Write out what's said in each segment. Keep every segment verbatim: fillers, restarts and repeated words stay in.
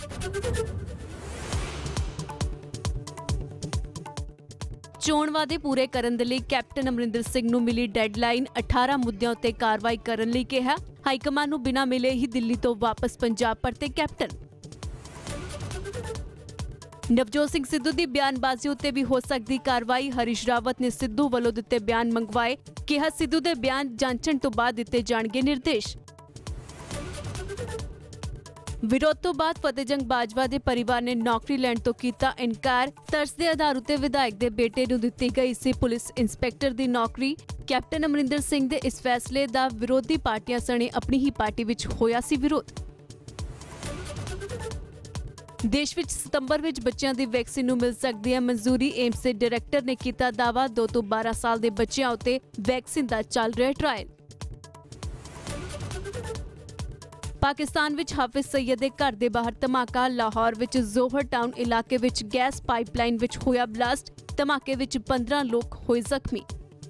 ਚੋਣ ਵਾਅਦੇ ਪੂਰੇ ਕਰਨ ਦੇ ਲਈ ਕੈਪਟਨ ਅਮਰਿੰਦਰ ਸਿੰਘ ਨੂੰ ਮਿਲੀ ਡੈਡਲਾਈਨ ਅਠਾਰਾਂ ਮੁੱਦਿਆਂ ਉੱਤੇ ਕਾਰਵਾਈ ਕਰਨ ਲਈ ਕਿਹਾ। ਹਾਈਕਮਾਨ ਨੂੰ ਬਿਨਾਂ ਮਿਲੇ ਹੀ ਦਿੱਲੀ ਤੋਂ ਵਾਪਸ ਪੰਜਾਬ ਪਰਤੇ ਕੈਪਟਨ। ਨਵਜੋਤ ਸਿੰਘ ਸਿੱਧੂ ਦੀ ਬਿਆਨਬਾਜ਼ੀ ਉੱਤੇ ਵੀ ਹੋ ਸਕਦੀ ਕਾਰਵਾਈ। ਹਰੀਸ਼ ਰਾਵਤ ਨੇ ਸਿੱਧੂ ਵੱਲੋਂ ਦਿੱਤੇ ਬਿਆਨ ਮੰਗਵਾਏ। ਕਿਹਾ ਸਿੱਧੂ ਦੇ ਬਿਆਨ ਜਾਂਚਣ ਤੋਂ ਬਾਅਦ ਦਿੱਤੇ ਜਾਣਗੇ ਨਿਰਦੇਸ਼। ਵਿਰੋਧ ਤੋਂ ਬਾਅਦ ਫਤਿਹਜੰਗ ਬਾਜਵਾ ਦੇ ਪਰਿਵਾਰ ਨੇ ਨੌਕਰੀ ਲੈਣ ਤੋਂ ਕੀਤਾ ਇਨਕਾਰ। ਤਰਸ ਦੇ ਆਧਾਰ ਉੱਤੇ ਵਿਧਾਇਕ ਦੇ ਬੇਟੇ ਨੂੰ ਦਿੱਤੀ ਗਈ ਸੀ ਪੁਲਿਸ ਇੰਸਪੈਕਟਰ ਦੀ ਨੌਕਰੀ। ਕੈਪਟਨ ਅਮਰਿੰਦਰ ਸਿੰਘ ਦੇ ਇਸ ਫੈਸਲੇ ਦਾ ਵਿਰੋਧੀ ਪਾਰਟੀਆਂ ਸਣੇ ਆਪਣੀ ਹੀ ਪਾਰਟੀ ਵਿੱਚ ਹੋਇਆ ਸੀ ਵਿਰੋਧ। ਦੇਸ਼ ਵਿੱਚ ਸਤੰਬਰ ਵਿੱਚ ਬੱਚਿਆਂ ਦੀ ਵੈਕਸੀਨ ਨੂੰ ਮਿਲ ਸਕਦੀ ਹੈ ਮਨਜ਼ੂਰੀ। ਏਮਸ ਦੇ ਡਾਇਰੈਕਟਰ ਨੇ ਕੀਤਾ ਦਾਅਵਾ। ਦੋ ਤੋਂ ਬਾਰਾਂ ਸਾਲ ਦੇ ਬੱਚਿਆਂ ਉੱਤੇ ਵੈਕਸੀਨ ਦਾ ਚੱਲ ਰਿਹਾ ਟਰਾਇਲ। ਪਾਕਿਸਤਾਨ ਵਿੱਚ ਹਾਫਿਜ਼ ਸਈਦ ਦੇ ਘਰ ਦੇ ਬਾਹਰ ਧਮਾਕਾ। ਲਾਹੌਰ ਵਿੱਚ ਜ਼ੋਹਰ ਟਾਊਨ ਇਲਾਕੇ ਵਿੱਚ ਗੈਸ ਪਾਈਪਲਾਈਨ ਵਿੱਚ ਹੋਇਆ ਬਲਾਸਟ। ਧਮਾਕੇ ਵਿੱਚ ਪੰਦਰਾਂ ਲੋਕ ਹੋਏ ਜ਼ਖਮੀ।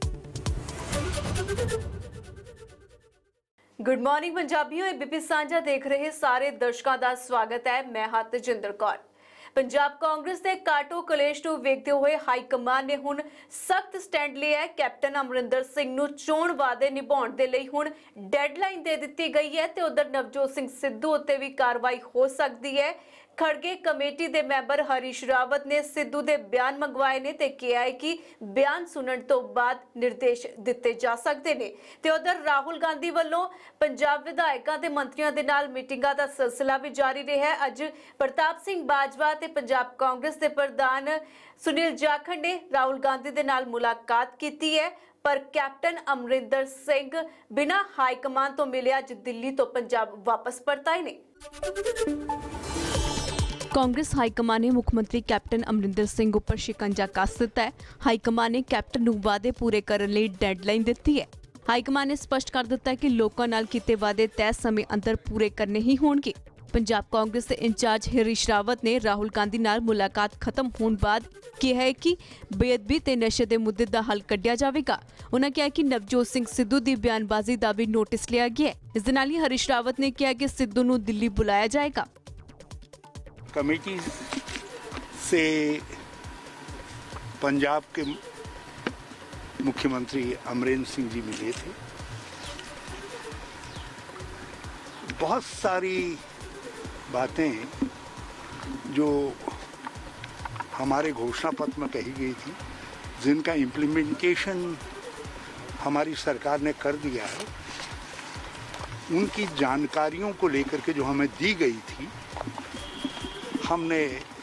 ਗੁੱਡ ਮਾਰਨਿੰਗ ਪੰਜਾਬੀਓ, ਏਬੀਪੀ ਸਾਂਝਾ ਦੇਖ ਰਹੇ ਸਾਰੇ ਦਰਸ਼ਕਾਂ ਦਾ ਸਵਾਗਤ ਹੈ। ਮੈਂ ਹਾਂ ਤੇਜਿੰਦਰ ਕੌਰ। ਪੰਜਾਬ ਕਾਂਗਰਸ ਦੇ ਕਾਟੋ ਕਲੇਸ਼ ਨੂੰ ਵੇਖਦੇ ਹੋਏ ਹਾਈ ਕਮਾਨ ਨੇ ਹੁਣ ਸਖਤ ਸਟੈਂਡ ਲਿਆ ਹੈ। ਕੈਪਟਨ ਅਮਰਿੰਦਰ ਸਿੰਘ ਨੂੰ ਚੋਣ ਵਾਅਦੇ ਨਿਭਾਉਣ ਦੇ ਲਈ ਹੁਣ ਡੈਡਲਾਈਨ ਦੇ ਦਿੱਤੀ ਗਈ ਹੈ ਤੇ ਉਧਰ ਨਵਜੋਤ ਸਿੰਘ ਸਿੱਧੂ ਉੱਤੇ ਵੀ ਕਾਰਵਾਈ ਹੋ ਸਕਦੀ ਹੈ। ਖੜਗੇ ਕਮੇਟੀ ਦੇ ਮੈਂਬਰ ਹਰੀਸ਼ ਰਾਵਤ ਨੇ ਸਿੱਧੂ ਦੇ ਬਿਆਨ ਮੰਗਵਾਏ ਨੇ ਤੇ ਕਿਹਾ ਹੈ ਕਿ ਬਿਆਨ ਸੁਣਨ ਤੋਂ ਬਾਅਦ ਨਿਰਦੇਸ਼ ਦਿੱਤੇ ਜਾ ਸਕਦੇ ਨੇ। ਤੇ ਉਧਰ ਰਾਹੁਲ ਗਾਂਧੀ ਵੱਲੋਂ ਪੰਜਾਬ ਵਿਧਾਇਕਾਂ ਤੇ ਮੰਤਰੀਆਂ ਦੇ ਨਾਲ ਮੀਟਿੰਗਾਂ ਦਾ ਸਿਲਸਿਲਾ ਵੀ ਜਾਰੀ ਰਿਹਾ ਹੈ। ਅੱਜ ਪ੍ਰਤਾਪ ਸਿੰਘ ਬਾਜਵਾ ਤੇ ਪੰਜਾਬ ਕਾਂਗਰਸ ਦੇ ਪ੍ਰਧਾਨ ਸੁਨੀਲ ਜਾਖੜ ਨੇ ਰਾਹੁਲ ਗਾਂਧੀ ਦੇ ਨਾਲ ਮੁਲਾਕਾਤ ਕੀਤੀ ਹੈ। ਪਰ ਕੈਪਟਨ ਅਮਰਿੰਦਰ ਸਿੰਘ ਬਿਨਾਂ ਹਾਈ ਕਮਾਨ ਤੋਂ ਮਿਲੇ ਅੱਜ ਦਿੱਲੀ ਤੋਂ ਪੰਜਾਬ ਵਾਪਸ ਪਰਤਾਏ ਨੇ। ਕਾਂਗਰਸ ਹਾਈਕਮਾਨ ਨੇ ਮੁੱਖ ਮੰਤਰੀ ਕੈਪਟਨ ਅਮਰਿੰਦਰ ਸਿੰਘ ਉੱਪਰ ਸ਼ਿਕੰਜਾ ਕੱਸ ਦਿੱਤਾ ਹੈ। ਹਾਈਕਮਾਨ ਨੇ ਕੈਪਟਨ ਨੂੰ ਵਾਅਦੇ ਪੂਰੇ ਕਰਨ ਲਈ ਡੈਡਲਾਈਨ ਦਿੱਤੀ ਹੈ। ਹਾਈਕਮਾਨ ਨੇ ਸਪਸ਼ਟ ਕਰ ਦਿੱਤਾ ਹੈ ਕਿ ਲੋਕਾਂ ਨਾਲ ਕੀਤੇ ਵਾਅਦੇ ਤੈਅ ਸਮੇਂ ਅੰਦਰ ਪੂਰੇ ਕਰਨੇ ਹੀ ਹੋਣਗੇ। ਪੰਜਾਬ ਕਾਂਗਰਸ ਦੇ ਇੰਚਾਰਜ ਹਰੀਸ਼ ਰਾਵਤ ਨੇ ਰਾਹੁਲ ਗਾਂਧੀ ਨਾਲ ਮੁਲਾਕਾਤ ਖਤਮ ਹੋਣ ਬਾਅਦ ਕਿਹਾ ਹੈ ਕਿ ਬੇਅਦਬੀ ਤੇ ਨਸ਼ੇ ਦੇ ਮੁੱਦੇ ਦਾ ਹੱਲ ਕੱਢਿਆ ਜਾਵੇਗਾ। ਉਨ੍ਹਾਂ ਕਿਹਾ ਕਿ ਨਵਜੋਤ ਸਿੰਘ ਸਿੱਧੂ ਦੀ ਬਿਆਨਬਾਜ਼ੀ ਦਾ ਵੀ ਨੋਟਿਸ ਲਿਆ ਗਿਆ ਹੈ। ਇਸ ਦੇ ਨਾਲ ਹੀ ਹਰੀਸ਼ ਰਾਵਤ ਨੇ ਕਿਹਾ ਕਿ ਸਿੱਧੂ ਨੂੰ ਦਿੱਲੀ ਬੁਲਾਇਆ ਜਾਏਗਾ। कमेटी से पंजाब के मुख्यमंत्री अमरिंदर सिंह जी मिले थे। बहुत सारी बातें जो हमारे घोषणा पत्र में कही गई थी, जिनका इम्प्लीमेंटेशन हमारी सरकार ने कर दिया है, उनकी जानकारियों को लेकर के जो हमें दी गई थी, हमने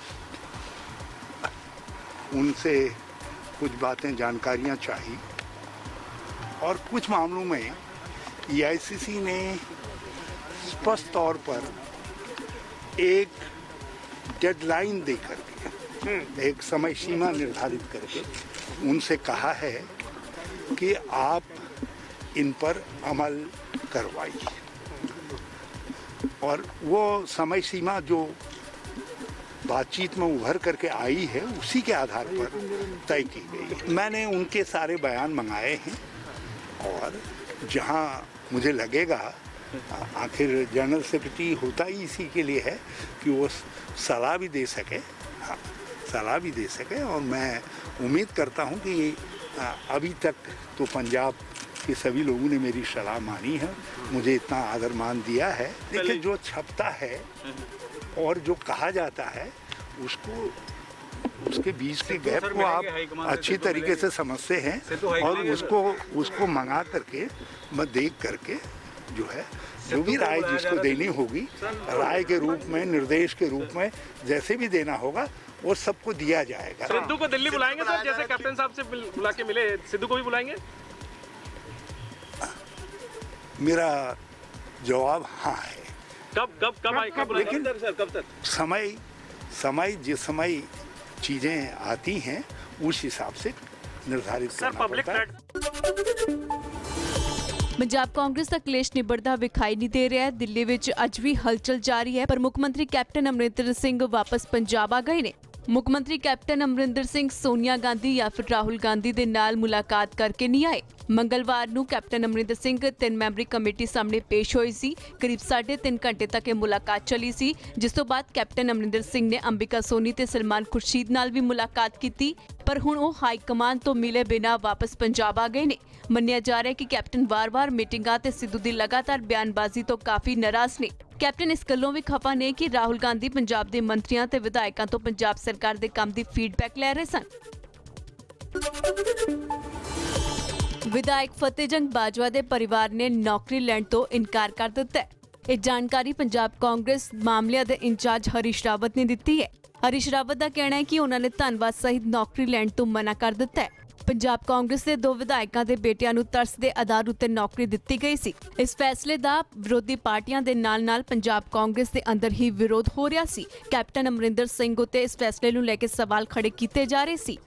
उनसे कुछ बातें जानकारियां चाही और कुछ मामलों में ई आई सी सी ने स्पष्ट तौर पर एक डेडलाइन देकर के, एक समय सीमा निर्धारित करके उनसे कहा है कि आप इन पर अमल करवाइए। और वो समय सीमा जो बातचीत में उभर करके आई है, उसी के आधार पर तय की गई। मैंने उनके सारे बयान मंगाए हैं और जहां मुझे लगेगा, आखिर जनरल सेक्रेटरी होता ही इसी के लिए है कि वो सलाह भी दे सके, हाँ सलाह भी दे सके। और मैं उम्मीद करता हूं कि अभी तक तो पंजाब के सभी लोगों ने मेरी सलाह मानी है, मुझे इतना आदर मान दिया है। देखिए, जो छपता है और जो कहा जाता है, उसको उसके बीच के गैप को आप अच्छी तरीके से समझते हैं और उसको उसको मंगा करके, मैं देख करके जो है जो भी राय जिसको देनी होगी, राय के रूप में, निर्देश के रूप में जैसे भी देना होगा वो सबको दिया जाएगा। सिद्धू को दिल्ली बुलाएंगे सर, जैसे कैप्टन साहब से बुला के मिले, सिद्धू को भी बुलाएंगे? मेरा जवाब हाँ है। कब कब कब आए, कब लेकिन सर, कब तक? समय समय जिस समय चीजें आती हैं उस हिसाब से निर्धारित करना पड़ता है। पंजाब कांग्रेस का कलेश निबड़दा विखाई नहीं दे रहा है। दिल्ली विच अज भी हलचल जारी है, पर मुख मंत्री कैप्टन अमरिंदर सिंह वापस पंजाब आ गए ने। मुख मंत्री कैप्टन अमरिंदर सिंह सोनिया गांधी या फिर राहुल गांधी दे नाल मुलाकात करके नहीं आए। ਮੰਗਲਵਾਰ ਨੂੰ ਕੈਪਟਨ ਅਮਰਿੰਦਰ ਸਿੰਘ ਤਿੰਨ ਮੈਂਬਰੀ ਕਮੇਟੀ ਸਾਹਮਣੇ ਪੇਸ਼ ਹੋਏ ਸੀ। ਕਰੀਬ ਸਾਢੇ ਤਿੰਨ ਘੰਟੇ ਤੱਕ ਇਹ ਮੁਲਾਕਾਤ ਚੱਲੀ ਸੀ, ਜਿਸ ਤੋਂ ਬਾਅਦ ਕੈਪਟਨ ਅਮਰਿੰਦਰ ਸਿੰਘ ਨੇ ਅੰਬਿਕਾ ਸੋਨੀ ਤੇ ਸਲਮਾਨ ਖੁਰਸ਼ੀਦ ਨਾਲ ਵੀ ਮੁਲਾਕਾਤ ਕੀਤੀ, ਪਰ ਹੁਣ ਉਹ ਹਾਈ ਕਮਾਨ ਤੋਂ ਮਿਲੇ ਬਿਨਾਂ ਵਾਪਸ ਪੰਜਾਬ ਆ ਗਏ ਨੇ। ਮੰਨਿਆ ਜਾ ਰਿਹਾ ਹੈ ਕਿ ਕੈਪਟਨ ਵਾਰ-ਵਾਰ ਮੀਟਿੰਗਾਂ ਤੇ ਸਿੱਧੂ ਦੀ ਲਗਾਤਾਰ ਬਿਆਨਬਾਜ਼ੀ ਤੋਂ ਕਾਫੀ ਨਾਰਾਜ਼ ਨੇ। ਕੈਪਟਨ ਇਸ ਗੱਲੋਂ ਵੀ ਖਫਾ ਨੇ ਕਿ ਰਾਹੁਲ ਗਾਂਧੀ ਪੰਜਾਬ ਦੇ ਮੰਤਰੀਆਂ ਤੇ ਵਿਧਾਇਕਾਂ ਤੋਂ ਪੰਜਾਬ ਸਰਕਾਰ ਦੇ ਕੰਮ ਦੀ ਫੀਡਬੈਕ ਲੈ ਰਹੇ ਸਨ। ਵਿਧਾਇਕ ਫਤਿਹਜੰਗ ਬਾਜਵਾ ਦੇ ਪਰਿਵਾਰ ਨੇ ਨੌਕਰੀ ਲੈਣ ਤੋਂ ਇਨਕਾਰ ਕਰ ਦਿੱਤਾ ਹੈ। ਇਹ ਜਾਣਕਾਰੀ ਪੰਜਾਬ ਕਾਂਗਰਸ ਮਾਮਲਿਆਂ ਦੇ ਇੰਚਾਰਜ ਹਰੀਸ਼ ਰਾਵਤ ਨੇ ਦਿੱਤੀ ਹੈ। ਹਰੀਸ਼ ਰਾਵਤ ਦਾ ਕਹਿਣਾ ਹੈ ਕਿ ਉਹਨਾਂ ਨੇ ਧੰਨਵਾਦ ਸਹਿਤ ਨੌਕਰੀ ਲੈਣ ਤੋਂ ਮਨਾ ਕਰ ਦਿੱਤਾ ਹੈ। ਪੰਜਾਬ ਕਾਂਗਰਸ ਦੇ ਦੋ ਵਿਧਾਇਕਾਂ ਦੇ ਬੇਟਿਆਂ ਨੂੰ ਤਰਸ ਦੇ ਆਧਾਰ ਉੱਤੇ ਨੌਕਰੀ ਦਿੱਤੀ ਗਈ ਸੀ। ਇਸ ਫੈਸਲੇ ਦਾ ਵਿਰੋਧੀ ਪਾਰਟੀਆਂ ਦੇ ਨਾਲ-ਨਾਲ ਪੰਜਾਬ ਕਾਂਗਰਸ ਦੇ ਅੰਦਰ ਹੀ ਵਿਰੋਧ ਹੋ ਰਿਹਾ ਸੀ। ਕੈਪਟਨ ਅਮਰਿੰਦਰ ਸਿੰਘ ਉੱਤੇ ਇਸ ਫੈਸਲੇ ਨੂੰ ਲੈ ਕੇ ਸਵਾਲ ਖੜੇ ਕੀਤੇ ਜਾ ਰਹੇ ਸੀ।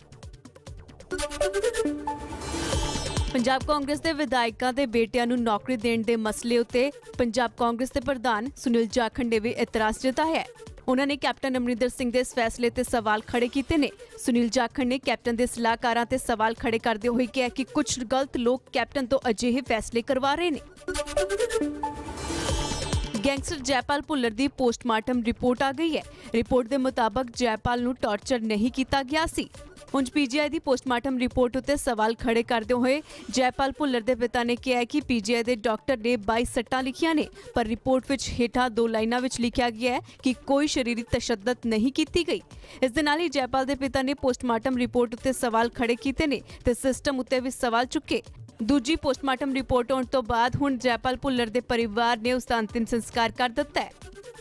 ਪੰਜਾਬ ਕਾਂਗਰਸ ਦੇ ਵਿਧਾਇਕਾਂ ਦੇ ਬੇਟਿਆਂ ਨੂੰ ਨੌਕਰੀ ਦੇਣ ਦੇ ਮਸਲੇ ਉੱਤੇ ਪੰਜਾਬ ਕਾਂਗਰਸ ਦੇ ਪ੍ਰਧਾਨ ਸੁਨੀਲ ਜਾਖੜ ਨੇ ਵੀ ਇਤਰਾਜ਼ ਜਤਾਇਆ ਹੈ। ਉਹਨਾਂ ਨੇ ਕੈਪਟਨ ਅਮਰਿੰਦਰ ਸਿੰਘ ਦੇ ਇਸ ਫੈਸਲੇ ਤੇ ਸਵਾਲ ਖੜੇ ਕੀਤੇ ਨੇ। ਸੁਨੀਲ ਜਾਖੜ ਨੇ ਕੈਪਟਨ ਦੇ ਸਲਾਹਕਾਰਾਂ ਤੇ ਸਵਾਲ ਖੜੇ ਕਰਦੇ ਹੋਏ ਕਿਹਾ ਕਿ ਕੁਝ ਗਲਤ ਲੋਕ ਕੈਪਟਨ ਤੋਂ ਅਜਿਹੇ ਫੈਸਲੇ ਕਰਵਾ ਰਹੇ ਨੇ। ਗੈਂਗਸਟਰ ਜੈਪਾਲ ਭੁੱਲਰ ਦੀ ਪੋਸਟਮਾਰਟਮ ਰਿਪੋਰਟ ਆ ਗਈ ਹੈ। ਰਿਪੋਰਟ ਦੇ ਮੁਤਾਬਕ ਜੈਪਾਲ ਨੂੰ ਟਾਰਚਰ ਨਹੀਂ ਕੀਤਾ ਗਿਆ ਸੀ। ਉਂਝ ਪੀਜੀਆਈ ਦੀ ਪੋਸਟਮਾਰਟਮ ਰਿਪੋਰਟ ਉੱਤੇ ਸਵਾਲ ਖੜੇ ਕਰਦੇ ਹੋਏ ਜੈਪਾਲ ਭੁੱਲਰ ਦੇ ਪਿਤਾ ਨੇ ਕਿਹਾ ਕਿ ਪੀਜੀਆਈ ਦੇ ਡਾਕਟਰ ਨੇ ਬਾਈ ਸੱਟਾਂ ਲਿਖੀਆਂ ਨੇ, ਪਰ ਰਿਪੋਰਟ ਵਿੱਚ ਹੇਠਾਂ ਦੋ ਲਾਈਨਾਂ ਵਿੱਚ ਲਿਖਿਆ ਗਿਆ ਹੈ ਕਿ ਕੋਈ ਸਰੀਰਕ ਤਸ਼ੱਦਦ ਨਹੀਂ ਕੀਤੀ ਗਈ। ਇਸ ਦੇ ਨਾਲ ਹੀ ਜੈਪਾਲ ਦੇ ਪਿਤਾ ਨੇ ਪੋਸਟਮਾਰਟਮ ਰਿਪੋਰਟ ਉੱਤੇ ਸਵਾਲ ਖੜੇ ਕੀਤੇ ਨੇ ਤੇ ਸਿਸਟਮ ਉੱਤੇ ਵੀ ਸਵਾਲ ਚੁੱਕੇ। ਦੂਜੀ ਪੋਸਟਮਾਰਟਮ ਰਿਪੋਰਟ ਆਉਣ ਤੋਂ ਬਾਅਦ ਹੁਣ ਜੈਪਾਲ ਭੁੱਲਰ ਦੇ ਪਰਿਵਾਰ ਨੇ ਉਸ ਦਾ ਅੰਤਿਮ ਸੰਸਕਾਰ ਕਰ ਦਿੱਤਾ ਹੈ।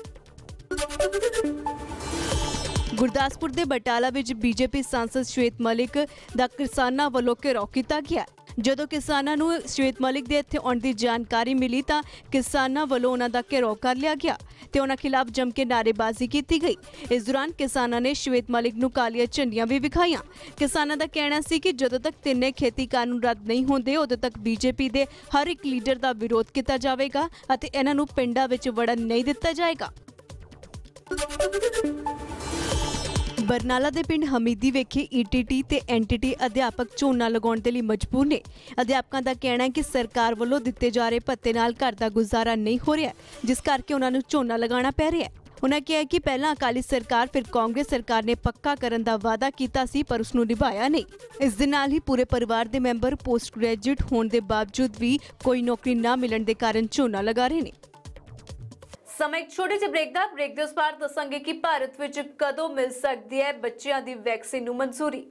ਗੁਰਦਾਸਪੁਰ ਦੇ ਬਟਾਲਾ ਵਿੱਚ ਬੀਜੇਪੀ ਸਾਂਸਦ ਸ਼ਵੇਤ ਮਲਿਕ ਦਾ ਕਿਸਾਨਾਂ ਵੱਲੋਂ ਘਿਰਾਓ ਕੀਤਾ ਗਿਆ। ਜਦੋਂ ਕਿਸਾਨਾਂ ਨੂੰ ਸ਼ਵੇਤ ਮਲਿਕ ਦੇ ਇੱਥੇ ਆਉਣ ਦੀ ਜਾਣਕਾਰੀ ਮਿਲੀ ਤਾਂ ਕਿਸਾਨਾਂ ਵੱਲੋਂ ਉਹਨਾਂ ਦਾ ਘਿਰਾਓ ਕਰ ਲਿਆ ਗਿਆ ਤੇ ਉਹਨਾਂ ਖਿਲਾਫ ਜੰਮ ਕੇ ਨਾਅਰੇਬਾਜ਼ੀ ਕੀਤੀ ਗਈ। ਇਸ ਦੌਰਾਨ ਕਿਸਾਨਾਂ ਨੇ ਸ਼ਵੇਤ ਮਲਿਕ ਨੂੰ ਕਾਲੀਆਂ ਝੰਡੀਆਂ ਵੀ ਵਿਖਾਈਆਂ। ਕਿਸਾਨਾਂ ਦਾ ਕਹਿਣਾ ਸੀ ਕਿ ਜਦੋਂ ਤੱਕ ਤਿੰਨੇ ਖੇਤੀ ਕਾਨੂੰਨ ਰੱਦ ਨਹੀਂ ਹੁੰਦੇ ਉਦੋਂ ਤੱਕ ਬੀਜੇਪੀ ਦੇ ਹਰ ਇੱਕ ਲੀਡਰ ਦਾ ਵਿਰੋਧ ਕੀਤਾ ਜਾਵੇਗਾ ਅਤੇ ਇਹਨਾਂ ਨੂੰ ਪਿੰਡਾਂ ਵਿੱਚ ਵੜਨ ਨਹੀਂ ਦਿੱਤਾ ਜਾਏਗਾ। ਬਰਨਾਲਾ ਦੇ ਪਿੰਡ ਹਮੀਦੀ ਵਿਖੇ ਈਟੀਟੀ ਤੇ ਐਨਟੀਟੀ ਅਧਿਆਪਕ ਝੋਨਾ ਲਗਾਉਣ ਦੇ ਲਈ ਮਜਬੂਰ ਨੇ। ਅਧਿਆਪਕਾਂ ਦਾ ਕਹਿਣਾ ਹੈ ਕਿ ਸਰਕਾਰ ਵੱਲੋਂ ਦਿੱਤੇ ਜਾ ਰਹੇ ਭੱਤੇ ਨਾਲ ਘਰ ਦਾ ਗੁਜ਼ਾਰਾ ਨਹੀਂ ਹੋ ਰਿਹਾ, ਜਿਸ ਕਰਕੇ ਉਹਨਾਂ ਨੂੰ ਝੋਨਾ ਲਗਾਉਣਾ ਪੈ ਰਿਹਾ ਹੈ। ਉਹਨਾਂ ਕਿਹਾ ਕਿ ਪਹਿਲਾਂ ਅਕਾਲੀ ਸਰਕਾਰ ਫਿਰ ਕਾਂਗਰਸ ਸਰਕਾਰ ਨੇ ਪੱਕਾ ਕਰਨ ਦਾ ਵਾਅਦਾ ਕੀਤਾ ਸੀ, ਪਰ ਉਸ ਨੂੰ ਨਿਭਾਇਆ ਨਹੀਂ। ਇਸ ਦੇ ਨਾਲ ਹੀ ਪੂਰੇ ਪਰਿਵਾਰ ਦੇ ਮੈਂਬਰ ਪੋਸਟ ਗ੍ਰੈਜੂਏਟ ਹੋਣ ਦੇ ਬਾਵਜੂਦ ਵੀ ਕੋਈ ਨੌਕਰੀ ਨਾ ਮਿਲਣ ਦੇ ਕਾਰਨ ਝੋਨਾ ਲਗਾ ਰਹੇ ਨੇ। ਸਮਾਂ ਇੱਕ ਛੋਟੇ ਜਿਹੇ ਬ੍ਰੇਕ ਦਾ ਬ੍ਰੇਕ ਦੇ ਉਸ ਪਾਰ ਦੱਸਾਂਗੇ ਕਿ ਭਾਰਤ ਵਿੱਚ ਕਦੋਂ ਮਿਲ ਸਕਦੀ ਹੈ ਬੱਚਿਆਂ ਦੀ ਵੈਕਸੀਨ ਨੂੰ ਮਨਜ਼ੂਰੀ।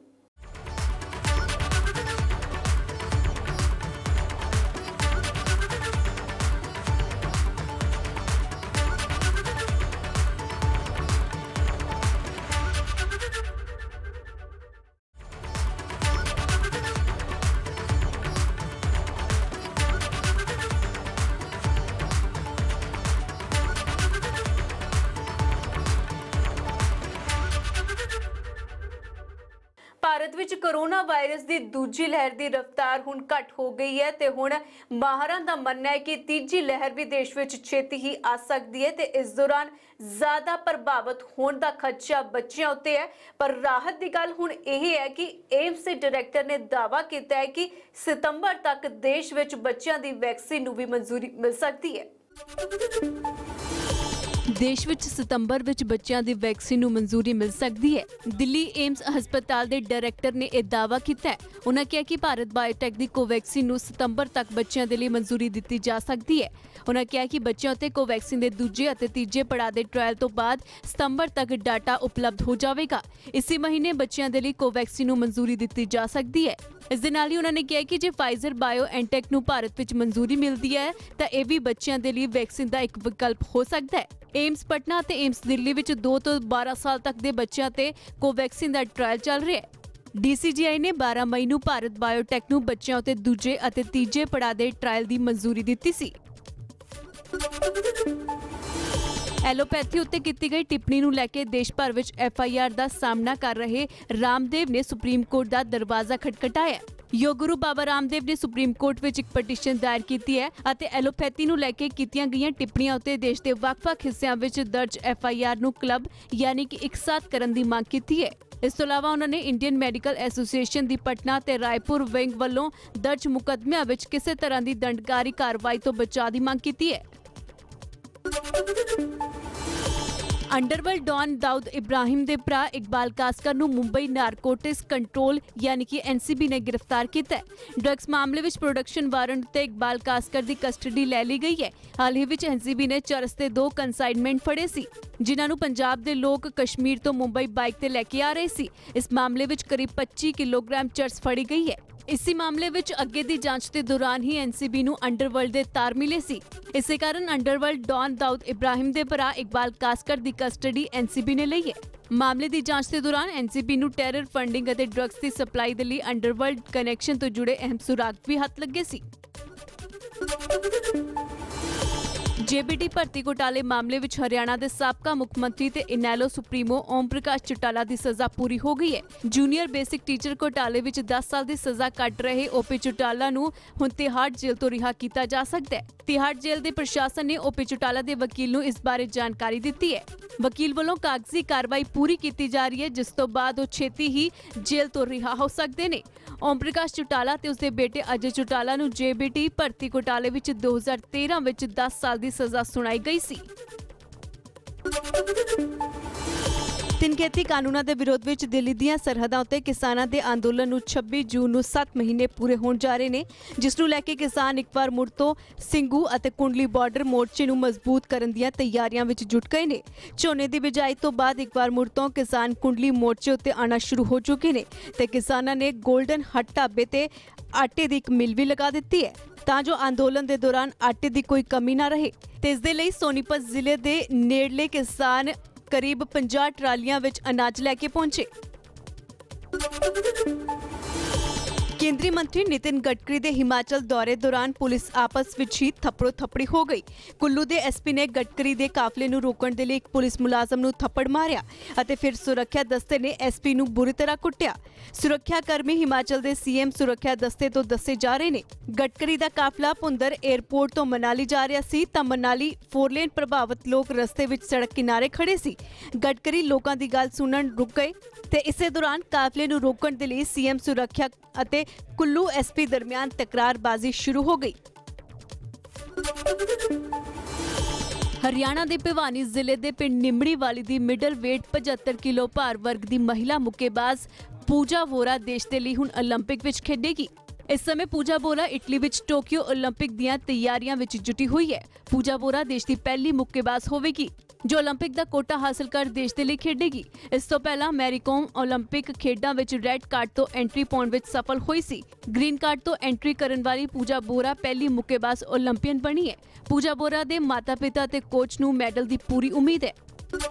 ਭਾਰਤ ਵਿੱਚ ਕੋਰੋਨਾ ਵਾਇਰਸ ਦੀ ਦੂਜੀ ਲਹਿਰ ਦੀ ਰਫ਼ਤਾਰ ਹੁਣ ਘਟ ਹੋ ਗਈ ਹੈ ਤੇ ਹੁਣ ਮਾਹਰਾਂ ਦਾ ਮੰਨਣਾ ਹੈ ਕਿ ਤੀਜੀ ਲਹਿਰ ਵੀ ਦੇਸ਼ ਵਿੱਚ ਛੇਤੀ ਹੀ ਆ ਸਕਦੀ ਹੈ ਤੇ ਇਸ ਦੌਰਾਨ ਜ਼ਿਆਦਾ ਪ੍ਰਭਾਵਿਤ ਹੋਣ ਦਾ ਖਦਸ਼ਾ ਬੱਚਿਆਂ ਉੱਤੇ ਹੈ। ਪਰ ਰਾਹਤ ਦੀ ਗੱਲ ਹੁਣ ਇਹ ਹੈ ਕਿ ਏਮਸ ਦੇ ਡਾਇਰੈਕਟਰ ਨੇ ਦਾਅਵਾ ਕੀਤਾ ਹੈ ਕਿ ਸਤੰਬਰ ਤੱਕ ਦੇਸ਼ ਵਿੱਚ ਬੱਚਿਆਂ ਦੀ ਵੈਕਸੀਨ ਨੂੰ ਵੀ ਮਨਜ਼ੂਰੀ ਮਿਲ ਸਕਦੀ ਹੈ। ਦੇਸ਼ ਵਿੱਚ ਸਤੰਬਰ ਵਿੱਚ ਬੱਚਿਆਂ ਦੀ ਵੈਕਸੀਨ ਨੂੰ ਮਨਜ਼ੂਰੀ ਮਿਲ ਸਕਦੀ ਹੈ। ਦਿੱਲੀ ਏਮਸ ਹਸਪਤਾਲ ਦੇ ਡਾਇਰੈਕਟਰ ਨੇ ਇਹ ਦਾਅਵਾ ਕੀਤਾ ਹੈ। ਉਹਨਾਂ ਕਿਹਾ ਕਿ ਭਾਰਤ ਬਾਇਓਟੈਕ ਦੀ ਕੋਵੈਕਸੀਨ ਨੂੰ ਸਤੰਬਰ ਤੱਕ ਬੱਚਿਆਂ ਦੇ ਲਈ ਮਨਜ਼ੂਰੀ ਦਿੱਤੀ ਜਾ ਸਕਦੀ ਹੈ। ਉਹਨਾਂ ਕਿਹਾ ਕਿ ਬੱਚਿਆਂ ਉੱਤੇ ਕੋਵੈਕਸੀਨ ਦੇ ਦੂਜੇ ਅਤੇ ਤੀਜੇ ਪੜਾਅ ਦੇ ਟ੍ਰਾਇਲ ਤੋਂ ਬਾਅਦ ਸਤੰਬਰ ਤੱਕ ਡਾਟਾ ਉਪਲਬਧ ਹੋ ਜਾਵੇਗਾ। ਇਸੇ ਮਹੀਨੇ ਬੱਚਿਆਂ ਦੇ ਲਈ ਕੋਵੈਕਸੀਨ ਨੂੰ ਮਨਜ਼ੂਰੀ ਦਿੱਤੀ ਜਾ ਸਕਦੀ ਹੈ। ਇਸ ਦੇ ਨਾਲ ਹੀ ਉਹਨਾਂ ਨੇ ਕਿਹਾ ਕਿ ਜੇ ਫਾਈਜ਼ਰ ਬਾਇਓ ਐਨਟੈਕ ਨੂੰ ਭਾਰਤ ਵਿੱਚ ਮਨਜ਼ੂਰੀ ਮਿਲਦੀ ਹੈ ਤਾਂ ਇਹ ਵੀ ਬੱਚਿਆਂ ਦੇ ਲਈ ਵੈਕਸੀਨ ਦਾ ਇੱਕ ਵਿਕਲਪ ਹੋ ਸਕਦਾ ਹੈ। ਏਮਸ ਪਟਨਾ ਅਤੇ ਏਮਸ ਦਿੱਲੀ ਵਿੱਚ ਦੋ ਤੋਂ ਬਾਰਾਂ ਸਾਲ ਤੱਕ ਦੇ ਬੱਚਿਆਂ ਤੇ ਕੋਵੈਕਸੀਨ ਦਾ ਟ੍ਰਾਇਲ ਚੱਲ ਰਿਹਾ ਹੈ। ਡੀਸੀਜੀਆਈ ਨੇ ਬਾਰਾਂ ਮਈ ਨੂੰ ਭਾਰਤ ਬਾਇਓਟੈਕ ਨੂੰ ਬੱਚਿਆਂ ਉੱਤੇ ਦੂਜੇ ਅਤੇ ਤੀਜੇ ਪੜਾਅ ਦੇ ਟ੍ਰਾਇਲ ਦੀ ਮਨਜ਼ੂਰੀ ਦਿੱਤੀ ਸੀ। ਐਲੋਪੈਥੀ ਉੱਤੇ ਕੀਤੀ ਗਈ ਟਿੱਪਣੀ ਨੂੰ ਲੈ ਕੇ ਦੇਸ਼ ਭਰ ਵਿੱਚ ਐਫ ਆਈ ਆਰ ਦਾ ਸਾਹਮਣਾ ਕਰ ਰਹੇ ਰਾਮਦੇਵ ਨੇ ਸੁਪਰੀਮ ਕੋਰਟ ਦਾ ਦਰਵਾਜ਼ਾ ਖਟਖਟਾਇਆ। ਯੋਗ ਗੁਰੂ ਬਾਬਾ ਰਾਮਦੇਵ ਨੇ ਸੁਪਰੀਮ ਕੋਰਟ ਵਿੱਚ ਇੱਕ ਪਟੀਸ਼ਨ ਦਾਇਰ ਕੀਤੀ ਹੈ ਅਤੇ ਐਲੋਪੈਥੀ ਨੂੰ ਲੈ ਕੇ ਕੀਤੀਆਂ ਗਈਆਂ ਟਿੱਪਣੀਆਂ ਉੱਤੇ ਦੇਸ਼ ਦੇ ਵੱਖ-ਵੱਖ ਹਿੱਸਿਆਂ ਵਿੱਚ ਦਰਜ ਐਫ ਆਈ ਆਰ ਨੂੰ ਕਲੱਬ ਯਾਨੀ ਕਿ ਇਕਸਾਥ ਕਰਨ ਦੀ ਮੰਗ ਕੀਤੀ ਹੈ। ਇਸ ਤੋਂ ਇਲਾਵਾ ਉਹਨਾਂ ਨੇ ਇੰਡੀਅਨ ਮੈਡੀਕਲ ਐਸੋਸੀਏਸ਼ਨ ਦੀ ਪਟਨਾ ਤੇ ਰਾਏਪੁਰ ਵਿੰਗ ਵੱਲੋਂ ਦਰਜ ਮੁਕੱਦਮਿਆਂ ਵਿੱਚ ਕਿਸੇ ਤਰ੍ਹਾਂ ਦੀ ਦੰਡਕਾਰੀ ਕਾਰਵਾਈ ਤੋਂ ਬਚਾਅ ਦੀ ਮੰਗ ਕੀਤੀ ਹੈ। ਅੰਡਰਵਰਲਡ ਡੌਨ ਦਾਊਦ ਇਬਰਾਹਿਮ ਦੇ ਭਰਾ ਇਕਬਾਲ ਕਾਸਕਰ ਨੂੰ ਮੁੰਬਈ ਨਾਰਕੋਟਿਕਸ ਕੰਟਰੋਲ ਯਾਨੀ ਕਿ ਐਨ ਸੀ ਬੀ ਨੇ ਗ੍ਰਿਫਤਾਰ ਕੀਤਾ ਹੈ। ਡਰੱਗਸ ਮਾਮਲੇ ਵਿੱਚ ਪ੍ਰੋਡਕਸ਼ਨ ਵਾਰੰਟ ਤੇ ਇਕਬਾਲ ਕਾਸਕਰ ਦੀ ਕਸਟਡੀ ਲੈ ਲਈ ਗਈ ਹੈ। ਹਾਲ ਹੀ ਵਿੱਚ ਐਨ ਸੀ ਬੀ ਨੇ ਚਰਸ ਦੇ ਦੋ ਕੰਸਾਈਨਮੈਂਟ ਫੜੇ ਸੀ, ਜਿਨ੍ਹਾਂ ਨੂੰ ਪੰਜਾਬ ਦੇ ਲੋਕ ਕਸ਼ਮੀਰ ਤੋਂ ਮੁੰਬਈ ਬਾਈਕ ਤੇ ਲੈ ਕੇ ਆ ਰਹੇ ਸੀ। ਇਸ ਮਾਮਲੇ ਵਿੱਚ ਕਰੀਬ ਪੱਚੀ ਕਿਲੋਗ੍ਰਾਮ ਚਰਸ ਫੜੀ ਗਈ ਹੈ। ਇਸੇ ਮਾਮਲੇ ਵਿੱਚ ਅੱਗੇ ਦੀ ਜਾਂਚ ਦੇ ਦੌਰਾਨ ਹੀ ਐਨ ਸੀ ਬੀ ਨੂੰ ਅੰਡਰਵਰਲਡ ਦੇ ਤਾਰ ਮਿਲੇ ਸੀ। ਇਸੇ ਕਾਰਨ ਅੰਡਰਵਰਲਡ ਡੌਨ ਦਾਊਦ ਇਬਰਾਹਿਮ ਦੇ ਭਰਾ ਇਕਬਾਲ ਕਾਸਕਰ ਦੀ ਕਸਟਡੀ ਐਨ ਸੀ ਬੀ ਨੇ ਲਈ ਹੈ। ਮਾਮਲੇ ਦੀ ਜਾਂਚ ਦੇ ਦੌਰਾਨ ਐਨ ਸੀ ਬੀ ਨੂੰ ਟੈਰਰ ਫੰਡਿੰਗ ਅਤੇ ਡਰੱਗਸ ਦੀ ਸਪਲਾਈ ਦੇ ਲਈ ਅੰਡਰਵਰਲਡ ਕਨੈਕਸ਼ਨ ਤੋਂ ਜੁੜੇ ਅਹਿਮ ਸੁਰਾਗ ਵੀ ਹੱਥ ਲੱਗੇ ਸੀ। ਜੇ ਬੀ ਟੀ ਭਰਤੀ ਘੁਟਾਲੇ ਮਾਮਲੇ ਵਿੱਚ ਹਰਿਆਣਾ ਦੇ ਸਾਬਕਾ ਮੁੱਖ ਮੰਤਰੀ ਤੇ ਇਨੈਲੋ ਸੁਪਰੀਮੋ ਓਮ ਪ੍ਰਕਾਸ਼ ਚੌਟਾਲਾ ਦੀ ਸਜ਼ਾ ਪੂਰੀ ਹੋ ਗਈ ਹੈ। ਜੂਨੀਅਰ ਬੇਸਿਕ ਟੀਚਰ ਘੁਟਾਲੇ ਵਿੱਚ ਦਸ ਸਾਲ ਦੀ ਸਜ਼ਾ ਕੱਟ ਰਹੇ ਓਪੀ ਚੌਟਾਲਾ ਨੂੰ ਹੁਣ ਤਿਹਾੜ ਜੇਲ੍ਹ ਤੋਂ ਰਿਹਾ ਕੀਤਾ ਜਾ ਸਕਦਾ ਹੈ। ਤਿਹਾੜ ਜੇਲ੍ਹ ਦੇ ਪ੍ਰਸ਼ਾਸਨ ਨੇ ਓਪੀ ਚੌਟਾਲਾ ਦੇ ਵਕੀਲ ਨੂੰ ਇਸ ਬਾਰੇ ਜਾਣਕਾਰੀ ਦਿੱਤੀ ਹੈ। ਵਕੀਲ ਵੱਲੋਂ ਕਾਗਜ਼ੀ ਕਾਰਵਾਈ ਪੂਰੀ ਕੀਤੀ ਜਾ ਰਹੀ ਹੈ, ਜਿਸ ਤੋਂ ਬਾਅਦ ਉਹ ਛੇਤੀ ਹੀ ਜੇਲ੍ਹ ਤੋਂ ਰਿਹਾ ਹੋ ਸਕਦੇ ਨੇ। ਓਮ ਪ੍ਰਕਾਸ਼ ਚੌਟਾਲਾ ਤੇ ਉਸਦੇ ਬੇਟੇ ਅਜੇ ਚੌਟਾਲਾ ਨੂੰ ਜੇ ਬੀ ਟੀ ਭਰਤੀ ਘੁਟਾਲੇ ਵਿੱਚ ਦੋ ਹਜ਼ਾਰ ਤੇਰਾਂ ਵਿੱਚ ਦਸ ਸਾਲ ਦੀ ਸਜ਼ਾ ਸੁਣਾਈ ਗਈ ਸੀ। ਤਿੰਨ ਖੇਤੀ ਕਾਨੂੰਨਾਂ ਦੇ ਵਿਰੋਧ ਵਿੱਚ ਦਿੱਲੀ ਦੀਆਂ ਸਰਹੱਦਾਂ ਉੱਤੇ ਕਿਸਾਨਾਂ ਦੇ ਅੰਦੋਲਨ ਨੂੰ ਛੱਬੀ ਜੂਨ ਨੂੰ ਸੱਤ ਮਹੀਨੇ ਪੂਰੇ ਹੋਣ ਜਾ ਰਹੇ ਨੇ, ਜਿਸ ਨੂੰ ਲੈ ਕੇ ਕਿਸਾਨ ਇੱਕ ਵਾਰ ਮੁੜ ਤੋਂ ਸਿੰਘੂ ਅਤੇ ਕੁੰਡਲੀ ਬਾਰਡਰ ਮੋਰਚੇ ਨੂੰ ਮਜ਼ਬੂਤ ਕਰਨ ਦੀਆਂ ਤਿਆਰੀਆਂ ਵਿੱਚ ਜੁਟ ਗਏ ਨੇ। ਝੋਨੇ ਦੀ ਬਿਜਾਈ ਤੋਂ ਬਾਅਦ ਇੱਕ ਵਾਰ ਮੁੜ ਤੋਂ ਕਿਸਾਨ ਕੁੰਡਲੀ ਮੋਰਚੇ ਉੱਤੇ ਆਉਣਾ ਸ਼ੁਰੂ ਹੋ ਚੁੱਕੇ ਨੇ ਤੇ ਕਿਸਾਨਾਂ ਨੇ ਗੋਲਡਨ ਹੱਟ ਢਾਬੇ ਤੇ ਆਟੇ ਦੀ ਇੱਕ ਮਿਲ ਵੀ ਲਗਾ ਦਿੱਤੀ ਹੈ ਤਾਂ ਜੋ ਅੰਦੋਲਨ ਦੇ ਦੌਰਾਨ ਆਟੇ ਦੀ ਕੋਈ ਕਮੀ ਨਾ ਰਹੇ। ਤੇ ਇਸ ਦੇ ਲਈ ਸੋਨੀਪਤ ਜ਼ਿਲ੍ਹੇ ਦੇ ਨੇੜਲੇ ਕਿਸਾਨ ਕਰੀਬ ਪੰਜਾਹ ਟਰਾਲੀਆਂ ਵਿੱਚ ਅਨਾਜ ਲੈ ਕੇ ਪਹੁੰਚੇ। ਕੇਂਦਰੀ ਮੰਤਰੀ ਨਿਤਿਨ ਗਡਕਰੀ ਦੇ ਹਿਮਾਚਲ ਦੌਰੇ ਦੌਰਾਨ ਪੁਲਿਸ ਆਪਸ ਵਿੱਚ ਹੀ ਥੱਪੜੋ ਥੱਪੜੀ ਹੋ ਗਈ। ਕੁੱਲੂ ਦੇ ਐਸ ਪੀ ਨੇ ਗਡਕਰੀ ਦੇ ਕਾਫਲੇ ਨੂੰ ਰੋਕਣ ਦੇ ਲਈ ਇੱਕ ਪੁਲਿਸ ਮੁਲਾਜ਼ਮ ਨੂੰ ਥੱਪੜ ਮਾਰਿਆ ਅਤੇ ਫਿਰ ਸੁਰੱਖਿਆ ਦਸਤੇ ਨੇ ਐਸ ਪੀ ਨੂੰ ਬੁਰੀ ਤਰ੍ਹਾਂ ਕੁੱਟਿਆ। ਸੁਰੱਖਿਆ ਕਰਮੀ ਹਿਮਾਚਲ ਦੇ ਸੀ ਐਮ ਸੁਰੱਖਿਆ ਦਸਤੇ ਤੋਂ ਦੱਸੇ ਜਾ ਰਹੇ ਨੇ। ਗਡਕਰੀ ਦਾ ਕਾਫਲਾ ਪੁੰਦਰ 에ਅਰਪੋਰਟ ਤੋਂ ਮਨਾਲੀ ਜਾ ਰਿਹਾ ਸੀ ਤਾਂ ਮਨਾਲੀ ਫੋਰ ਲੇਨ ਪ੍ਰਭਾਵਿਤ ਲੋਕ ਰਸਤੇ ਵਿੱਚ ਸੜਕ ਕਿਨਾਰੇ ਖੜੇ ਸੀ। ਗਡਕਰੀ ਲੋਕਾਂ ਦੀ ਗੱਲ ਸੁਣਨ ਰੁਕ ਗਏ ਤੇ ਇਸੇ ਦੌਰਾਨ ਕਾਫਲੇ ਨੂੰ ਰੋਕਣ ਦੇ ਲਈ ਸੀ ਐਮ ਸੁਰੱਖਿਆ ਅਤੇ ਕੁੱਲੂ ਐਸ ਪੀ ਦਰਮਿਆਨ ਤਕਰਾਰਬਾਜ਼ੀ ਸ਼ੁਰੂ ਹੋ ਗਈ। ਹਰਿਆਣਾ ਦੇ ਭਿਵਾਨੀ ਜ਼ਿਲ੍ਹੇ ਦੇ ਪਿੰਡ ਨਿੰਮੜੀ ਵਾਲੀ ਦੀ ਮਿਡਲ ਵੇਟ ਪਝੱਤਰ ਕਿਲੋ ਭਾਰ ਵਰਗ ਦੀ ਮਹਿਲਾ ਮੁੱਕੇਬਾਜ਼ ਪੂਜਾ ਵੋਰਾ ਦੇਸ਼ ਦੇ ਲਈ ਹੁਣ 올림픽 ਵਿੱਚ ਖੇਡੇਗੀ। ਇਸ ਸਮੇਂ ਪੂਜਾ ਵੋਰਾ ਇਟਲੀ ਵਿੱਚ ਟੋਕੀਓ 올림픽 ਦੀਆਂ ਤਿਆਰੀਆਂ ਵਿੱਚ ਜੁਟੀ ਹੋਈ ਹੈ। ਪੂਜਾ ਵੋਰਾ ਦੇਸ਼ ਦੀ ਪਹਿਲੀ ਮੁੱਕੇਬਾਜ਼ ਹੋਵੇਗੀ ਜੋ 올림픽 ਦਾ ਕੋਟਾ ਹਾਸਲ ਕਰ ਦੇਸ਼ ਦੇ ਲਈ ਖੇਡੇਗੀ। ਇਸ ਤੋਂ ਪਹਿਲਾਂ ਮੈਰੀ ਕੋਮ 올림픽 ਖੇਡਾਂ ਵਿੱਚ ਰੈੱਡ ਕਾਰਡ ਤੋਂ ਐਂਟਰੀ ਪਾਉਣ ਵਿੱਚ ਸਫਲ ਹੋਈ ਸੀ। ਗ੍ਰੀਨ ਕਾਰਡ ਤੋਂ ਐਂਟਰੀ ਕਰਨ ਵਾਲੀ ਪੂਜਾ ਵੋਰਾ ਪਹਿਲੀ ਮੁੱਕੇਬਾਜ਼ 올림픽ੀਅਨ ਬਣੀ ਹੈ। ਪੂਜਾ ਵੋਰਾ ਦੇ ਮਾਤਾ-ਪਿਤਾ ਤੇ ਕੋਚ ਨੂੰ ਮੈਡਲ ਦੀ ਪੂਰੀ ਉਮੀਦ ਹੈ।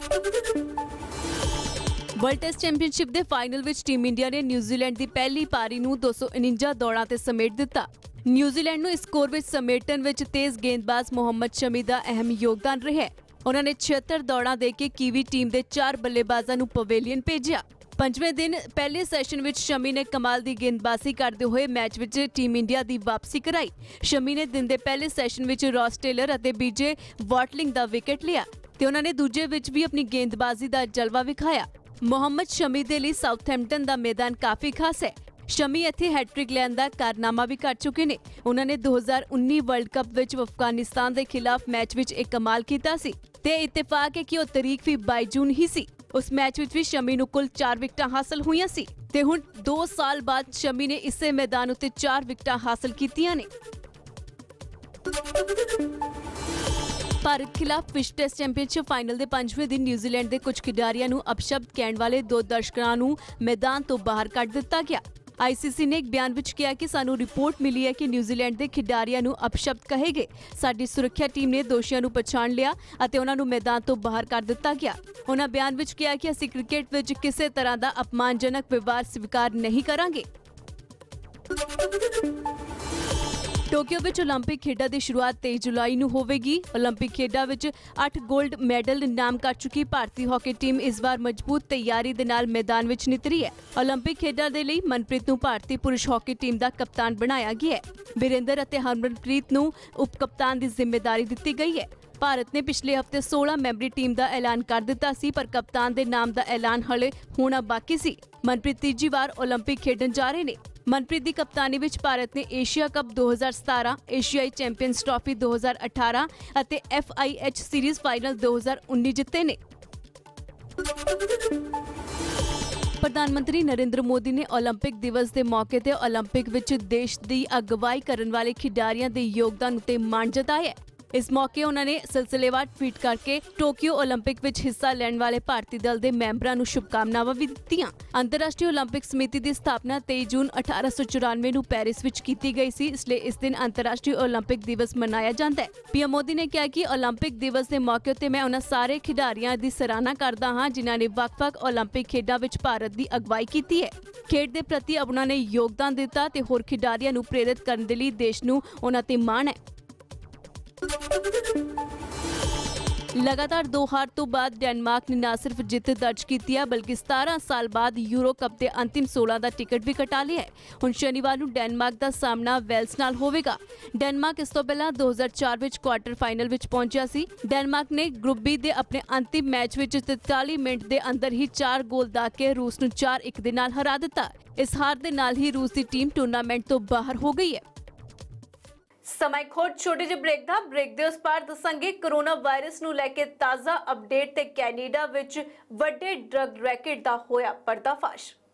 ਵਰਲਡ ਟੈਸਟ ਚੈਂਪੀਅਨਸ਼ਿਪ ਦੇ ਫਾਈਨਲ ਵਿੱਚ ਟੀਮ ਇੰਡੀਆ ਨੇ ਨਿਊਜ਼ੀਲੈਂਡ ਦੀ ਪਹਿਲੀ ਪਾਰੀ ਨੂੰ ਦੋ ਸੌ ਉਨੰਜਾ ਦੌੜਾਂ ਤੇ ਸਮੇਟ ਦਿੱਤਾ। ਨਿਊਜ਼ੀਲੈਂਡ ਨੂੰ ਇਸ ਸਕੋਰ ਵਿੱਚ ਸਮੇਟਣ ਵਿੱਚ ਤੇਜ਼ ਗੇਂਦਬਾਜ਼ ਮੁਹੰਮਦ ਸ਼ਮੀ ਦਾ ਅਹਿਮ ਯੋਗਦਾਨ ਰਿਹਾ ਹੈ। ਉਹਨਾਂ ਨੇ ਛਿਅੱਤਰ ਦੌੜਾਂ ਦੇ ਕੇ ਕੀਵੀ ਟੀਮ ਦੇ ਚਾਰ ਬੱਲੇਬਾਜ਼ਾਂ ਨੂੰ ਪਵੇਲੀਅਨ ਭੇਜਿਆ। ਪੰਜਵੇਂ ਦਿਨ ਪਹਿਲੇ ਸੈਸ਼ਨ ਵਿੱਚ ਸ਼ਮੀ ਨੇ ਕਮਾਲ ਦੀ ਗੇਂਦਬਾਜ਼ੀ ਕਰਦੇ ਹੋਏ ਮੈਚ ਵਿੱਚ ਟੀਮ ਇੰਡੀਆ ਦੀ ਵਾਪਸੀ ਕਰਾਈ। ਸ਼ਮੀ ਨੇ ਦਿਨ ਦੇ ਪਹਿਲੇ ਸੈਸ਼ਨ ਵਿੱਚ ਰੌਸ ਟੇਲਰ ਅਤੇ ਬੀਜੇ ਵਾਟਲਿੰਗ ਦਾ ਵਿਕਟ ਲਿਆ ਤੇ ਉਹਨਾਂ ਨੇ ਦੂਜੇ ਵਿੱਚ ਵੀ ਆਪਣੀ ਗੇਂਦਬਾਜ਼ੀ ਦਾ ਜਲਵਾ ਵਿਖਾਇਆ। ਮੁਹੰਮਦ ਸ਼ਮੀ ਦੇ ਲਈ ਸਾਊਥਹੈਂਪਟਨ ਦਾ ਮੈਦਾਨ ਕਾਫੀ ਖਾਸ ਹੈ। ਸ਼ਮੀ ਇੱਥੇ ਹੈਟ੍ਰਿਕ ਲੈਣ ਦਾ ਕਾਰਨਾਮਾ ਵੀ ਕਰ ਚੁੱਕੇ ਨੇ। ਉਹਨਾਂ ਨੇ ਦੋ ਹਜ਼ਾਰ ਉੱਨੀ ਵਰਲਡ ਕੱਪ ਵਿੱਚ ਅਫਗਾਨਿਸਤਾਨ ਦੇ ਖਿਲਾਫ ਮੈਚ ਵਿੱਚ ਇੱਕ ਕਮਾਲ ਕੀਤਾ ਸੀ ਤੇ ਇਤਫਾਕ ਹੈ ਕਿ ਉਹ ਤਾਰੀਖ ਵੀ ਬਾਈ ਜੂਨ ਹੀ ਸੀ। ਉਸ ਮੈਚ ਵਿੱਚ ਵੀ ਸ਼ਮੀ ਨੂੰ ਕੁੱਲ ਚਾਰ ਵਿਕਟਾਂ ਹਾਸਲ ਹੋਈਆਂ ਸੀ ਤੇ ਹੁਣ ਦੋ ਸਾਲ ਬਾਅਦ ਸ਼ਮੀ ਨੇ ਇਸੇ ਮੈਦਾਨ ਉੱਤੇ ਚਾਰ ਵਿਕਟਾਂ ਹਾਸਲ ਕੀਤੀਆਂ ਨੇ। ਭਾਰਤ ਖਿਲਾਫ ਵਿਸ਼ਵ ਟੈਸਟ ਚੈਂਪੀਅਨਸ਼ਿਪ ਫਾਈਨਲ ਦੇ ਪੰਜਵੇਂ ਦਿਨ ਨਿਊਜ਼ੀਲੈਂਡ ਦੇ ਕੁਝ ਖਿਡਾਰੀਆਂ ਨੂੰ ਅਪਸ਼ਬਦ ਕਹਿਣ ਵਾਲੇ ਦੋ ਦਰਸ਼ਕਾਂ ਨੂੰ ਮੈਦਾਨ ਤੋਂ ਬਾਹਰ ਕੱਢ ਦਿੱਤਾ ਗਿਆ। ਆਈ ਸੀ ਸੀ ਨੇ ਇੱਕ ਬਿਆਨ ਵਿੱਚ ਕਿਹਾ ਕਿ ਸਾਨੂੰ ਰਿਪੋਰਟ ਮਿਲੀ ਹੈ ਕਿ ਨਿਊਜ਼ੀਲੈਂਡ ਦੇ ਖਿਡਾਰੀਆਂ ਨੂੰ ਅਪਸ਼ਬਦ ਕਹੇ ਗਏ। ਸਾਡੀ ਸੁਰੱਖਿਆ ਟੀਮ ਨੇ ਦੋਸ਼ੀਆਂ ਨੂੰ ਪਛਾਣ ਲਿਆ ਅਤੇ ਉਹਨਾਂ ਨੂੰ ਮੈਦਾਨ ਤੋਂ ਬਾਹਰ ਕਰ ਦਿੱਤਾ ਗਿਆ। ਉਹਨਾਂ ਬਿਆਨ ਵਿੱਚ ਕਿਹਾ ਕਿ ਅਸੀਂ ਕ੍ਰਿਕਟ ਵਿੱਚ ਕਿਸੇ ਤਰ੍ਹਾਂ ਦਾ ਅਪਮਾਨਜਨਕ ਵਿਵਹਾਰ ਸਵੀਕਾਰ ਨਹੀਂ ਕਰਾਂਗੇ। ਟੋਕੀਓ ਵਿੱਚ 올림픽 ਖੇਡਾਂ ਦੀ ਸ਼ੁਰੂਆਤ ਤੇਈ ਜੁਲਾਈ ਨੂੰ ਹੋਵੇਗੀ। 올림픽 ਖੇਡਾਂ ਵਿੱਚ ਅੱਠ 골ਡ ਮੈਡਲ ਨਾਮ ਕਰ ਚੁੱਕੀ ਭਾਰਤੀ ਹਾਕੀ ਟੀਮ ਇਸ ਵਾਰ ਮਜ਼ਬੂਤ ਤਿਆਰੀ ਦੇ ਨਾਲ ਮੈਦਾਨ ਵਿੱਚ ਨਿਤਰੀ ਹੈ। 올림픽 ਖੇਡਾਂ ਦੇ ਲਈ ਮਨਪ੍ਰੀਤ ਨੂੰ ਭਾਰਤੀ ਪੁਰਸ਼ ਹਾਕੀ ਟੀਮ ਦਾ ਕਪਤਾਨ ਬਣਾਇਆ ਗਿਆ ਹੈ। ਬਿਰੇਂਦਰ ਅਤੇ ਹਰਮਨਪ੍ਰੀਤ ਨੂੰ ਉਪ ਕਪਤਾਨ ਦੀ ਜ਼ਿੰਮੇਵਾਰੀ ਦਿੱਤੀ ਗਈ ਹੈ। ਭਾਰਤ ਨੇ ਪਿਛਲੇ ਹਫਤੇ सोलह ਮੈਂਬਰੀ ਟੀਮ ਦਾ ਐਲਾਨ ਕਰ ਦਿੱਤਾ ਸੀ, ਪਰ ਕਪਤਾਨ ਦੇ ਨਾਮ ਦਾ ਐਲਾਨ ਹਲੇ ਹੋਣਾ ਬਾਕੀ ਸੀ। ਮਨਪ੍ਰੀਤ ਤੀਜੀ ਵਾਰ ਓਲੰਪਿਕ ਖੇਡਣ ਜਾ ਰਹੇ ਨੇ। ਮਨਪ੍ਰੀਤ ਦੀ ਕਪਤਾਨੀ ਵਿੱਚ ਭਾਰਤ ਨੇ ਏਸ਼ੀਆ ਕੱਪ दो हज़ार सत्रह, ਏਸ਼ੀਆਈ ਚੈਂਪੀਅਨਸ ਟਰਾਫੀ दो हज़ार अठारह ਅਤੇ F I H series final दो हज़ार उन्नीस ਜਿੱਤੇ ਨੇ। ਪ੍ਰਧਾਨ ਮੰਤਰੀ ਨਰਿੰਦਰ ਮੋਦੀ ਨੇ ਓਲੰਪਿਕ ਦਿਵਸ ਦੇ ਮੌਕੇ ਤੇ ਓਲੰਪਿਕ ਵਿੱਚ ਦੇਸ਼ ਦੀ ਅਗਵਾਈ ਕਰਨ ਵਾਲੇ ਖਿਡਾਰੀਆਂ ਦੇ ਯੋਗਦਾਨ ਉਤੇ ਮਾਣ ਜਤਾਇਆ। ਇਸ ਮੌਕੇ ਉਹਨਾਂ ਨੇ ਸਿਲਸਿਲੇਵਾਰ ਟਵੀਟ ਕਰਕੇ ਟੋਕੀਓ ਓਲੰਪਿਕ ਵਿੱਚ ਹਿੱਸਾ ਲੈਣ ਵਾਲੇ ਭਾਰਤੀ ਦਲ ਦੇ ਮੈਂਬਰਾਂ ਨੂੰ ਸ਼ੁਭਕਾਮਨਾਵਾਂ ਵੀ ਦਿੱਤੀਆਂ। ਅੰਤਰਰਾਸ਼ਟਰੀ ਓਲੰਪਿਕ ਸਮਿਤੀ ਦੀ ਸਥਾਪਨਾ ਤੇਈ ਜੂਨ ਅਠਾਰਾਂ ਸੌ ਚੁਰਾਨਵੇਂ ਨੂੰ ਪੈਰਿਸ ਵਿੱਚ ਕੀਤੀ ਗਈ ਸੀ, ਇਸ ਲਈ ਇਸ ਦਿਨ ਅੰਤਰਰਾਸ਼ਟਰੀ ਓਲੰਪਿਕ ਦਿਵਸ ਮਨਾਇਆ ਜਾਂਦਾ ਹੈ। ਪੀਐਮ ਮੋਦੀ ਨੇ ਕਿਹਾ ਕਿ ਓਲੰਪਿਕ ਦਿਵਸ ਦੇ ਮੌਕੇ ਉੱਤੇ ਮੈਂ ਉਹਨਾਂ ਸਾਰੇ ਖਿਡਾਰੀਆਂ ਦੀ ਸਰਾਹਨਾ ਕਰਦਾ ਹਾਂ ਜਿਨ੍ਹਾਂ ਨੇ ਵੱਖ-ਵੱਖ ਓਲੰਪਿਕ ਖੇਡਾਂ ਵਿੱਚ ਭਾਰਤ ਦੀ ਅਗਵਾਈ ਕੀਤੀ ਹੈ। ਖੇਡ ਦੇ ਪ੍ਰਤੀ ਉਹਨਾਂ ਨੇ ਯੋਗਦਾਨ ਦਿੱਤਾ ਤੇ ਹੋਰ ਖਿਡਾਰੀਆਂ ਨੂੰ ਪ੍ਰੇਰਿਤ ਕਰਨ ਦੇ ਲਈ ਦੇਸ਼ ਨੂੰ ਉਹਨਾਂ ਤੇ ਮਾਣ ਹੈ। लगातार दो हार तो बाद डेनमार्क ने न सिर्फ जित दर्ज की है बल्कि सतारह साल बाद यूरो कप के अंतिम सोलह का टिकट भी कटा लिया है। हुण शनिवार नूं डेनमार्क का सामना वेल्स नाल होवेगा। डेनमार्क इस तो पहला दो हज़ार चार विच क्वार्टर फाइनल विच पहुंचा सी। डेनमार्क ने ग्रुप बी दे अपने अंतिम मैच विच तैंतालीस मिनट के अंदर ही चार गोल दाग के रूस नूं चार एक दे नाल हरा दिता। इस हार दे नाल ही रूस की टीम टूर्नामेंट तो बाहर हो गई है। समय खोट छोटे ਜਿਹੇ ब्रेक ਦਾ ब्रेक ਦੇ ਉਸ ਪਾਰ ਦੱਸਾਂਗੇ ਕੋਰੋਨਾ ਵਾਇਰਸ ਨੂੰ ਲੈ ਕੇ ਤਾਜ਼ਾ ਅਪਡੇਟ ਤੇ ਕੈਨੇਡਾ ਵਿੱਚ ਵੱਡੇ ਡਰੱਗ ਰੈਕੇਟ ਦਾ ਹੋਇਆ ਪਰਦਾਫਾਸ਼।